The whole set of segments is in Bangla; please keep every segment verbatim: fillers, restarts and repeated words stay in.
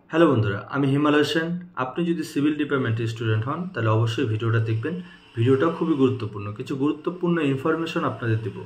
হ্যালো বন্ধুরা, আমি হিমালয় সেন। আপনি যদি সিভিল ডিপার্টমেন্টের স্টুডেন্ট হন তাহলে অবশ্যই ভিডিওটা দেখবেন। ভিডিওটা খুবই গুরুত্বপূর্ণ, কিছু গুরুত্বপূর্ণ ইনফরমেশন আপনাদের দেব।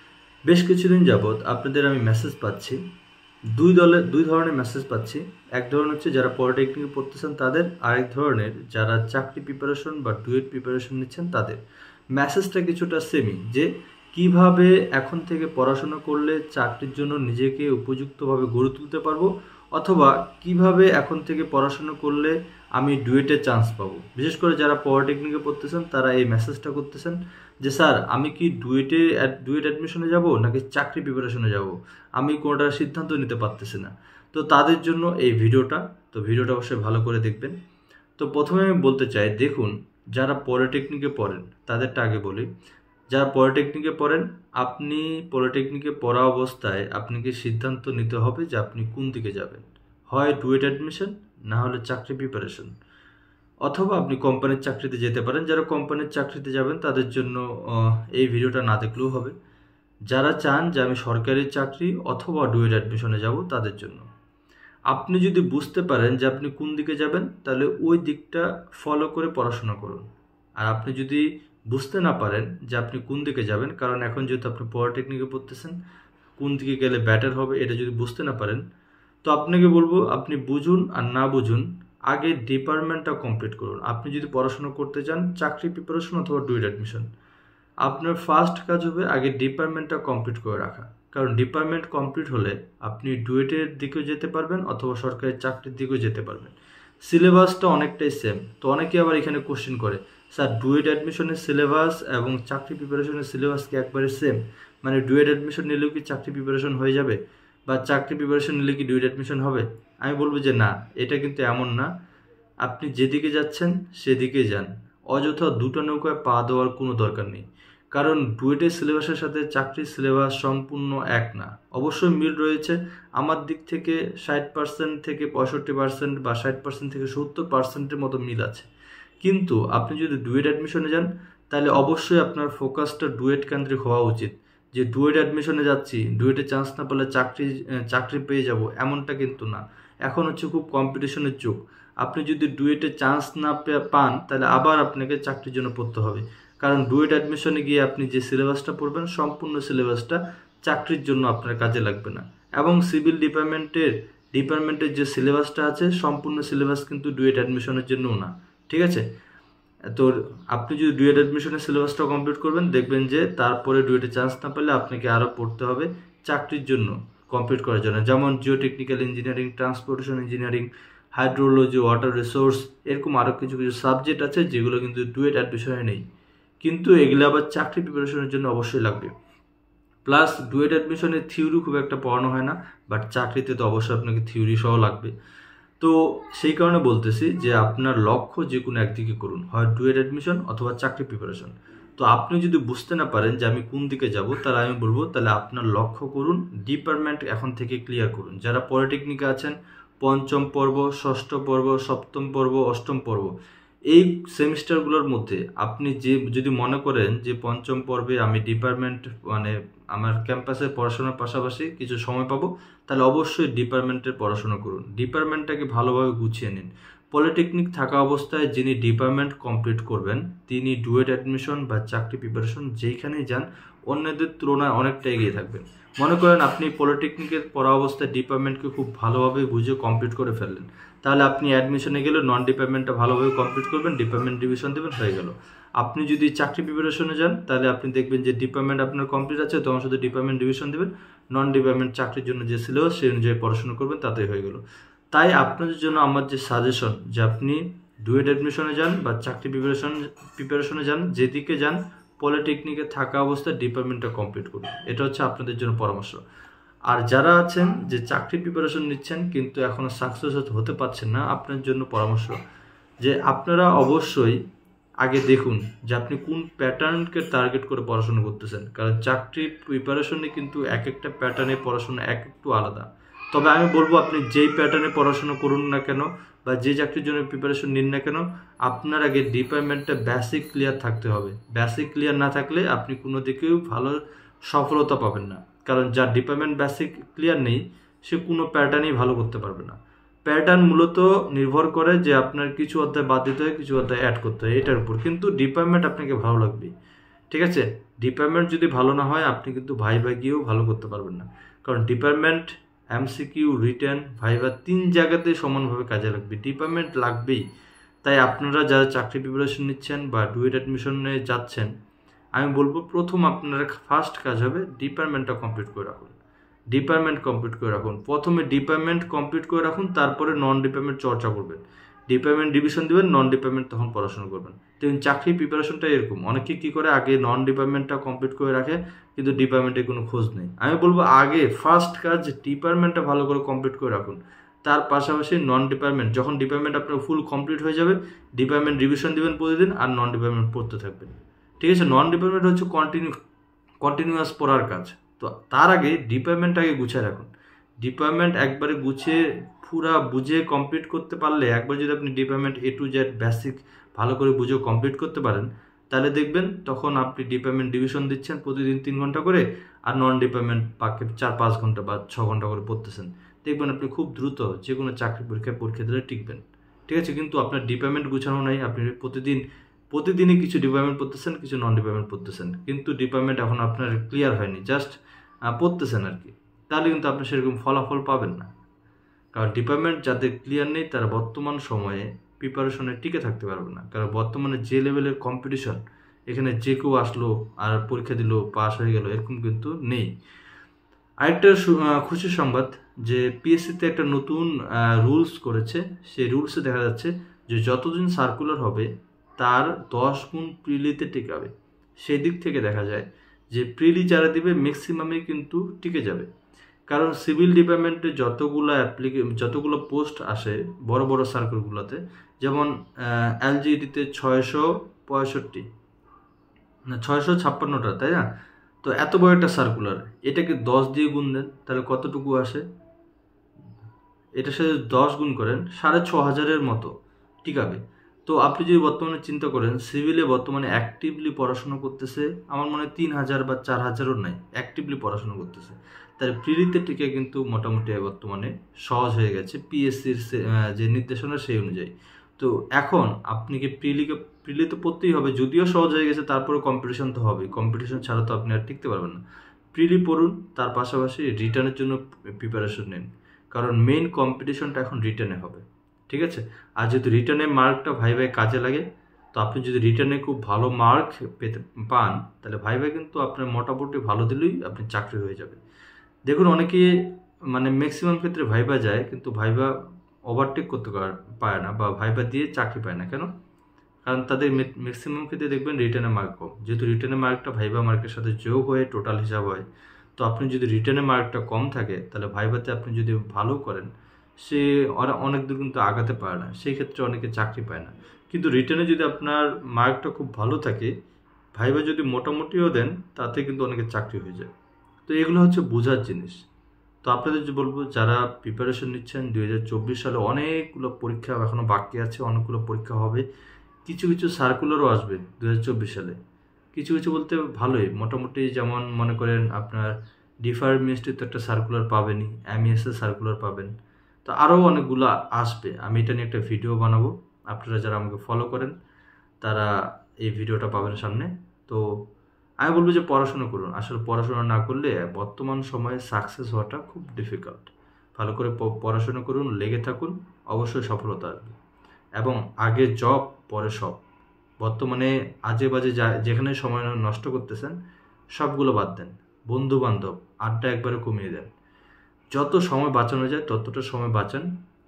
বেশ কিছুদিন যাবৎ আপনাদের আমি মেসেজ পাচ্ছি, দুই দলে দুই ধরনের মেসেজ পাচ্ছি। এক ধরনের হচ্ছে যারা পলিটেকনিকে পড়তেছেন তাদের, আরেক ধরনের যারা চাকরি প্রিপারেশন বা ডুয়েট প্রিপারেশন নিচ্ছেন তাদের। মেসেজটা কিছুটা সেমি, যে কিভাবে এখন থেকে পড়াশোনা করলে চাকরির জন্য নিজেকে উপযুক্তভাবে গড়ে তুলতে পারবো, অথবা কিভাবে এখন থেকে পড়াশোনা করলে আমি ডুয়েটে চান্স পাবো। বিশেষ করে যারা পলিটেকনিকে পড়তেছেন তারা এই মেসেজটা করতেছেন যে স্যার, আমি কি ডুয়েটে ডুয়েট অ্যাডমিশনে যাব নাকি চাকরি প্রিপারেশনে যাব, আমি কোনোটার সিদ্ধান্ত নিতে পারতেছি না। তো তাদের জন্য এই ভিডিওটা, তো ভিডিওটা অবশ্যই ভালো করে দেখবেন। তো প্রথমে আমি বলতে চাই, দেখুন যারা পলিটেকনিকে পড়েন তাদেরটা আগে বলি। যারা পলিটেকনিকে পড়েন, আপনি পলিটেকনিকে পড়া অবস্থায় আপনাকে সিদ্ধান্ত নিতে হবে যে আপনি কোন দিকে যাবেন। হয় ডুয়েট অ্যাডমিশন, না হলে চাকরি প্রিপারেশন, অথবা আপনি কোম্পানির চাকরিতে যেতে পারেন। যারা কোম্পানির চাকরিতে যাবেন তাদের জন্য এই ভিডিওটা না দেখলেও হবে। যারা চান যে আমি সরকারি চাকরি অথবা ডুয়েট অ্যাডমিশনে যাব তাদের জন্য, আপনি যদি বুঝতে পারেন যে আপনি কোন দিকে যাবেন তাহলে ওই দিকটা ফলো করে পড়াশোনা করুন। আর আপনি যদি বুঝতে না পারেন যে আপনি কোন দিকে যাবেন, কারণ এখন যেহেতু আপনি পলিটেকনিকে পড়তেছেন, কোন দিকে গেলে ব্যাটার হবে এটা যদি বুঝতে না পারেন, তো আপনাকে বলবো আপনি বুঝুন আর না বুঝুন, আগে ডিপার্টমেন্টটা কমপ্লিট করুন। আপনি যদি পড়াশোনা করতে চান চাকরি প্রিপারেশন অথবা ডুয়েট অ্যাডমিশন, আপনার ফার্স্ট কাজ হবে আগে ডিপার্টমেন্টটা কমপ্লিট করে রাখা। কারণ ডিপার্টমেন্ট কমপ্লিট হলে আপনি ডুয়েটের দিকেও যেতে পারবেন অথবা সরকারি চাকরির দিকেও যেতে পারবেন। সিলেবাসটা অনেকটাই সেম। তো অনেকে আবার এখানে কোশ্চেন করে, স্যার ডুয়েট অ্যাডমিশনের সিলেবাস এবং চাকরি প্রিপারেশনের সিলেবাস কি একবারে সেম? মানে ডুয়েট অ্যাডমিশন নিলেও কি চাকরি প্রিপারেশন হয়ে যাবে, বা চাকরি প্রিপারেশন নিলে কি ডুয়েট অ্যাডমিশন হবে? আমি বলবো যে না, এটা কিন্তু এমন না। আপনি যেদিকে যাচ্ছেন সেদিকে যান, অযথা দুটো নৌকায় পা দেওয়ার কোনো দরকার নেই। কারণ ডুয়েটের সিলেবাসের সাথে চাকরির সিলেবাস সম্পূর্ণ এক না। অবশ্যই মিল রয়েছে, আমার দিক থেকে ষাট পার্সেন্ট থেকে পঁয়ষট্টি পার্সেন্ট বা ষাট পার্সেন্ট থেকে সত্তর পার্সেন্টের মতো মিল আছে। কিন্তু আপনি যদি ডুয়েট অ্যাডমিশনে যান তাহলে অবশ্যই আপনার ফোকাসটা ডুয়েট কেন্দ্রিক হওয়া উচিত। যে ডুয়েট অ্যাডমিশনে যাচ্ছি, ডুয়েটে চান্স না পেলে চাকরি চাকরি পেয়ে যাব, এমনটা কিন্তু না। এখন হচ্ছে খুব কম্পিটিশনের যুগ। আপনি যদি ডুয়েটে চান্স না পান তাহলে আবার আপনাকে চাকরির জন্য পড়তে হবে। কারণ ডুয়েট অ্যাডমিশনে গিয়ে আপনি যে সিলেবাসটা পড়বেন সম্পূর্ণ সিলেবাসটা চাকরির জন্য আপনার কাজে লাগবে না। এবং সিভিল ডিপার্টমেন্টের ডিপার্টমেন্টের যে সিলেবাসটা আছে সম্পূর্ণ সিলেবাস কিন্তু ডুয়েট অ্যাডমিশনের জন্যও না। ঠিক আছে? তো আপনি যদি ডুয়েট অ্যাডমিশনের সিলেবাসটা কমপ্লিট করবেন, দেখবেন যে তারপরে ডুয়েটে চান্স না পেলে আপনাকে আরও পড়তে হবে চাকরির জন্য কমপ্লিট করার জন্য। যেমন geotechnical engineering, transportation engineering, hydrology, water resource, এরকম আরও কিছু কিছু সাবজেক্ট আছে যেগুলো কিন্তু ডুয়েট অ্যাডমিশনে নেই, কিন্তু এগুলো আবার চাকরি প্রিপারেশনের জন্য অবশ্যই লাগবে। প্লাস ডুয়েট অ্যাডমিশনে থিওরি খুব একটা পড়ানো হয় না, বাট চাকরিতে তো অবশ্যই আপনাকে থিওরি সহ লাগবে। তো সেই কারণে বলতেছি যে আপনার লক্ষ্য যে কোনো একদিকে করুন, হয় ডুয়েট অ্যাডমিশন অথবা চাকরি প্রিপারেশন। তো আপনি যদি বুঝতে না পারেন যে আমি কোন দিকে যাব, তাহলে আমি বলবো তাহলে আপনার লক্ষ্য করুন, ডিপার্টমেন্ট এখন থেকে ক্লিয়ার করুন। যারা পলিটেকনিকে আছেন, পঞ্চম পর্ব, ষষ্ঠ পর্ব, সপ্তম পর্ব, অষ্টম পর্ব, এই সেমিস্টারগুলোর মধ্যে আপনি যে যদি মনে করেন যে পঞ্চম পর্বে আমি ডিপার্টমেন্ট মানে আমার ক্যাম্পাসে পড়াশোনার পাশাপাশি কিছু সময় পাবো, তাহলে অবশ্যই ডিপার্টমেন্টের পড়াশোনা করুন। ডিপার্টমেন্টটাকে ভালোভাবে গুছিয়ে নিন। পলিটেকনিক থাকা অবস্থায় যিনি ডিপার্টমেন্ট কমপ্লিট করবেন তিনি ডুয়েট অ্যাডমিশন বা চাকরি প্রিপারেশন যেইখানেই যান অন্যদের তুলনায় অনেকটা এগিয়ে থাকবেন। মনে করেন আপনি পলিটেকনিকের পড়া অবস্থায় ডিপার্টমেন্টকে খুব ভালোভাবে বুঝে কমপ্লিট করে ফেললেন, তাহলে আপনি অ্যাডমিশনে গেলে নন ডিপার্টমেন্টটা ভালোভাবে কমপ্লিট করবেন, ডিপার্টমেন্ট ডিভিশন দেবেন, হয়ে গেল। আপনি যদি চাকরি প্রিপারেশনে যান তাহলে আপনি দেখবেন যে ডিপার্টমেন্ট আপনার কমপ্লিট আছে, তখন শুধু ডিপার্টমেন্ট ডিভিশন দেবেন, নন ডিপার্টমেন্ট চাকরির জন্য যে সিলেবাস সেই অনুযায়ী পড়াশোনা করবেন, তাতেই হয়ে গেল। তাই আপনাদের জন্য আমার যে সাজেশন, যে আপনি ডুয়েট অ্যাডমিশনে যান বা চাকরি প্রিপারেশন প্রিপারেশনে যান, যেদিকে যান পলিটেকনিকে থাকা অবস্থায় ডিপার্টমেন্টটা কমপ্লিট করুন, এটা হচ্ছে আপনাদের জন্য পরামর্শ। আর যারা আছেন যে চাকরি প্রিপারেশন নিচ্ছেন কিন্তু এখনও সাকসেস হতে পারছেন না, আপনার জন্য পরামর্শ যে আপনারা অবশ্যই আগে দেখুন যে আপনি কোন প্যাটার্নকে টার্গেট করে পড়াশোনা করতেছেন। কারণ চাকরি প্রিপারেশনে কিন্তু এক একটা প্যাটার্নে পড়াশোনা এক একটু আলাদা। তবে আমি বলবো আপনি যেই প্যাটার্নে পড়াশোনা করুন না কেন বা যে চাকরির জন্য প্রিপারেশন নিন না কেন, আপনার আগে ডিপার্টমেন্টটা বেসিক ক্লিয়ার থাকতে হবে। বেসিক ক্লিয়ার না থাকলে আপনি কোনো দিকেও ভালো সফলতা পাবেন না। কারণ যার ডিপার্টমেন্ট বেসিক ক্লিয়ার নেই সে কোনো প্যাটার্নই ভালো করতে পারবে না। প্যাটার্ন মূলত নির্ভর করে যে আপনার কিছু অধ্যায় বাদ দিতে হয়, কিছু অধ্যায় অ্যাড করতে হয় এটার উপর। কিন্তু ডিপার্টমেন্ট আপনাকে ভালো লাগবে, ঠিক আছে? ডিপার্টমেন্ট যদি ভালো না হয় আপনি কিন্তু ভাইভা গিয়েও ভালো করতে পারবেন না, কারণ ডিপার্টমেন্ট এমসিকিউ, রিটেন, ভাইভা তিন জায়গাতে সমানভাবে কাজে লাগবে, ডিপার্টমেন্ট লাগবেই। তাই আপনারা যারা চাকরি প্রিপারেশন নিচ্ছেন বা ডুয়েট অ্যাডমিশনে যাচ্ছেন, আমি বলবো প্রথম আপনারা ফার্স্ট কাজ হবে ডিপার্টমেন্টটা কমপ্লিট করে রাখুন। ডিপার্টমেন্ট কমপ্লিট করে রাখুন প্রথমে ডিপার্টমেন্ট কমপ্লিট করে রাখুন, তারপরে নন ডিপার্টমেন্ট চর্চা করবেন। ডিপার্টমেন্ট ডিভিশন দেবেন, নন ডিপার্টমেন্ট তখন পড়াশোনা করবেন। দেখুন চাকরি প্রিপারেশনটা এরকম, অনেকে কী করে আগে নন ডিপার্টমেন্টটা কমপ্লিট করে রাখে কিন্তু ডিপার্টমেন্টে কোনো খোঁজ নেই। আমি বলবো আগে ফার্স্ট কাজ ডিপার্টমেন্টটা ভালো করে কমপ্লিট করে রাখুন, তার পাশাপাশি নন ডিপার্টমেন্ট, যখন ডিপার্টমেন্ট আপনার ফুল কমপ্লিট হয়ে যাবে ডিপার্টমেন্ট রিভিশন দেবেন প্রতিদিন, আর নন ডিপার্টমেন্ট পড়তে থাকবেন, ঠিক আছে? নন ডিপার্টমেন্ট হচ্ছে কন্টিনিউ কন্টিনিউয়াস পড়ার কাজ। তো তার আগে ডিপার্টমেন্টটাকে গুছিয়ে রাখুন। ডিপার্টমেন্ট একবারে গুছিয়ে পুরা বুঝে কমপ্লিট করতে পারলে, একবার যদি আপনি department A to Z basic ভালো করে বুঝে কমপ্লিট করতে পারেন, তাহলে দেখবেন তখন আপনি ডিপার্টমেন্ট ডিভিশন দিচ্ছেন প্রতিদিন তিন ঘন্টা করে, আর নন ডিপার্টমেন্ট পাকে চার পাঁচ ঘন্টা বা ছ ঘন্টা করে পড়তেছেন, দেখবেন আপনি খুব দ্রুত যে কোনো চাকরি পরীক্ষায় পরীক্ষা দিলে টিকবেন, ঠিক আছে? কিন্তু আপনার ডিপার্টমেন্ট গুছানো নাই, আপনি প্রতিদিন প্রতিদিনই কিছু ডিপার্টমেন্ট পড়তেছেন, কিছু নন ডিপার্টমেন্ট পড়তেছেন, কিন্তু ডিপার্টমেন্ট এখন আপনার ক্লিয়ার হয়নি, জাস্ট পড়তেছেন আর কি, তাহলে কিন্তু আপনি সেরকম ফলাফল পাবেন না। কারণ ডিপার্টমেন্ট যাদের ক্লিয়ার নেই তারা বর্তমান সময়ে প্রিপারেশনে টিকে থাকতে পারবে না, কারণ বর্তমানে যে লেভেলের কম্পিটিশন, এখানে যে কেউ আসলো আর পরীক্ষা দিল পাস হয়ে গেল এরকম কিন্তু নেই। আরেকটা খুশির সংবাদ যে পিএসসিতে একটা নতুন রুলস করেছে, সেই রুলসে দেখা যাচ্ছে যে যতদিন সার্কুলার হবে তার দশ গুণ প্রিলিতে টিকাবে। সেই দিক থেকে দেখা যায় যে প্রিলি যারা দিবে ম্যাক্সিমামই কিন্তু টিকে যাবে, কারণ সিভিল ডিপার্টমেন্টে যতগুলো অ্যাপ্লিকে যতগুলো পোস্ট আসে বড় বড় সার্কুলগুলোতে, যেমন এলজিডিতে ছয়শো পঁয়ষট্টি না ছয়শো ছাপ্পান্নটা, তাই না? তো এত বড় একটা সার্কুলার, এটাকে দশ দিয়ে গুণ দেন তাহলে কতটুকু আসে? এটার সাথে দশ গুণ করেন সাড়ে ছ হাজারের মতো টিকাবে। তো আপনি যদি বর্তমানে চিন্তা করেন সিভিলে বর্তমানে অ্যাক্টিভলি পড়াশোনা করতেছে আমার মনে হয় তিন হাজার বা চার হাজারও নাই অ্যাক্টিভলি পড়াশোনা করতেছে, তাই প্রিলিতে টিকে কিন্তু মোটামুটি বর্তমানে সহজ হয়ে গেছে পিএসসির যে নির্দেশনা সেই অনুযায়ী। তো এখন আপনি কি প্রিলিকে প্রিলি তো পড়তেই হবে, যদিও সহজ হয়ে গেছে তারপরে কম্পিটিশন তো হবে, কম্পিটিশন ছাড়া তো আপনি আর টিকতে পারবেন না। প্রিলি পড়ুন, তার পাশাপাশি রিটার্নের জন্য প্রিপারেশন নিন, কারণ মেইন কম্পিটিশনটা এখন রিটার্নে হবে, ঠিক আছে? আর যদি রিটার্নে মার্কটা ভাই ভাই কাজে লাগে, তো আপনি যদি রিটার্নে খুব ভালো মার্ক পেতে পান তাহলে ভাই ভাই কিন্তু আপনার মোটামুটি ভালো দিলেই আপনি চাকরি হয়ে যাবে। দেখুন অনেকে মানে ম্যাক্সিমাম ক্ষেত্রে ভাইবা যায় কিন্তু ভাইবা ওভারটেক করতে পারে না বা ভাইবা দিয়ে চাকরি পায় না, কেন? কারণ তাদের ম্যাক্সিমাম ক্ষেত্রে দেখবেন রিটার্নের মার্ক কম, যেহেতু রিটার্নের মার্কটা ভাইবা মার্কের সাথে যোগ হয়ে টোটাল হিসাব হয়। তো আপনি যদি রিটার্নের মার্কটা কম থাকে তাহলে ভাইভাতে আপনি যদি ভালো করেন সে ওরা অনেক দূর কিন্তু আগাতে পারে না, সেই ক্ষেত্রে অনেকে চাকরি পায় না। কিন্তু রিটার্নে যদি আপনার মার্কটা খুব ভালো থাকে, ভাইভা যদি মোটামুটিও দেন তাতে কিন্তু অনেকে চাকরি হয়ে যায়। তো এগুলো হচ্ছে বোঝার জিনিস। তো আপনাদের যে বলবো যারা প্রিপারেশন নিচ্ছেন দুই হাজার চব্বিশ সালে অনেকগুলো পরীক্ষা এখনও বাকি আছে, অনেকগুলো পরীক্ষা হবে, কিছু কিছু সার্কুলারও আসবে দু হাজার চব্বিশ সালে, কিছু কিছু বলতে ভালোই মোটামুটি, যেমন মনে করেন আপনার ডিফার মিনিস্ট্রি তো একটা সার্কুলার পাবেনই, এমইএসের সার্কুলার পাবেন, তো আরও অনেকগুলো আসবে। আমি এটা নিয়ে একটা ভিডিও বানাবো, আপনারা যারা আমাকে ফলো করেন তারা এই ভিডিওটা পাবেন সামনে। তো আমি বলবো যে পড়াশোনা করুন, আসলে পড়াশোনা না করলে বর্তমান সময়ে সাকসেস হওয়াটা খুব ডিফিকাল্ট। ভালো করে পড়াশোনা করুন, লেগে থাকুন, অবশ্যই সফলতা আসবে। এবং আগে জব পরে সব, বর্তমানে আজে বাজে যা যেখানে সময় নষ্ট করতেছেন সবগুলো বাদ দেন, বন্ধু বান্ধব আড্ডা একবারে কমিয়ে দেন, যত সময় বাঁচানো যায় ততটা সময় বাঁচান।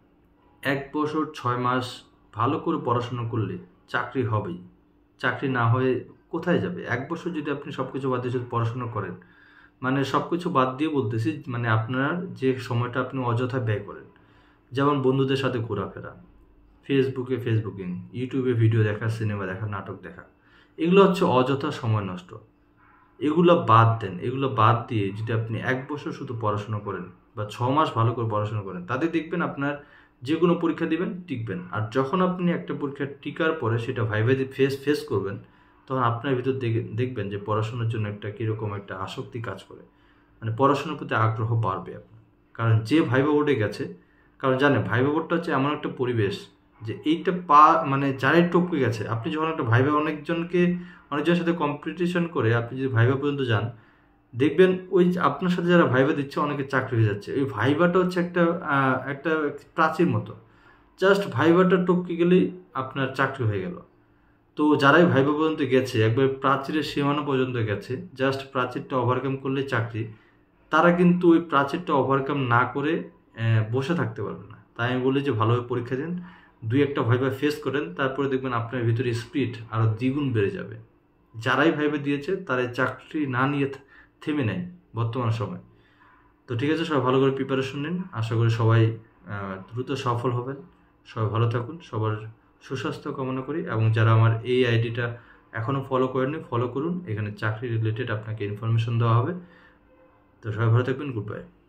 এক বছর ছয় মাস ভালো করে পড়াশোনা করলে চাকরি হবেই, চাকরি না হয়ে কোথায় যাবে? এক বছর যদি আপনি সব কিছু বাদ দিয়ে যদি পড়াশোনা করেন, মানে সব কিছু বাদ দিয়ে বলতেছি, মানে আপনার যে সময়টা আপনি অযথা ব্যয় করেন, যেমন বন্ধুদের সাথে ঘোরাফেরা, ফেসবুকে ফেসবুকিং, ইউটিউবে ভিডিও দেখা, সিনেমা দেখা, নাটক দেখা, এগুলো হচ্ছে অযথা সময় নষ্ট। এগুলো বাদ দেন, এগুলো বাদ দিয়ে যদি আপনি এক বছর শুধু পড়াশোনা করেন বা ছ মাস ভালো করে পড়াশোনা করেন, তাতে দেখবেন আপনার যে কোনো পরীক্ষা দিবেন টিকবেন। আর যখন আপনি একটা পরীক্ষা টিকার পরে সেটা ভাইভা দিয়ে ফেস ফেস করবেন, তখন আপনার ভিতর দেখবেন যে পড়াশোনার জন্য একটা কীরকম একটা আসক্তি কাজ করে, মানে পড়াশোনার প্রতি আগ্রহ বাড়বে আপনার। কারণ যে ভাইভা উঠে গেছে, কারণ জানে ভাইভা বোর্ডটা হচ্ছে এমন একটা পরিবেশ যে এইটা পা মানে যারাই টপকে গেছে, আপনি যখন একটা ভাইভা অনেকজনকে অনেকজনের সাথে কম্পিটিশন করে আপনি যদি ভাইভা পর্যন্ত যান, দেখবেন ওই যে আপনার সাথে যারা ভাইভা দিচ্ছে অনেকে চাকরি হয়ে যাচ্ছে। ওই ভাইভাটা হচ্ছে একটা আহ, একটা প্রাচীর মতো, জাস্ট ভাইভাটা টপকে গেলেই আপনার চাকরি হয়ে গেল। তো যারাই ভাইভা পর্যন্ত গেছে, একবার প্রাচীরের সীমানা পর্যন্ত গেছে, জাস্ট প্রাচীরটা ওভারকাম করলে চাকরি, তারা কিন্তু ওই প্রাচীরটা ওভারকাম না করে আহ, বসে থাকতে পারবে না। তাই আমি বলি যে ভালোভাবে পরীক্ষা দিন, দুই একটা ভাইভা ফেস করেন, তারপরে দেখবেন আপনার ভিতরে স্পিড আরও দ্বিগুণ বেড়ে যাবে। যারাই ভাইভা দিয়েছে তারাই চাকরি না নিয়ে থ- থেমে নেয় বর্তমান সময়। তো ঠিক আছে, সবাই ভালো করে প্রিপারেশন নিন, আশা করি সবাই আহ, দ্রুত সফল হবেন। সবাই ভালো থাকুন, সবার সুস্বাস্থ্য কামনা করি। এবং যারা আমার এই আইডিটা এখনও ফলো করেননি, ফলো করুন, এখানে চাকরি রিলেটেড আপনাকে ইনফরমেশন দেওয়া হবে। তো সবাই ভালো থাকবেন, গুড বাই।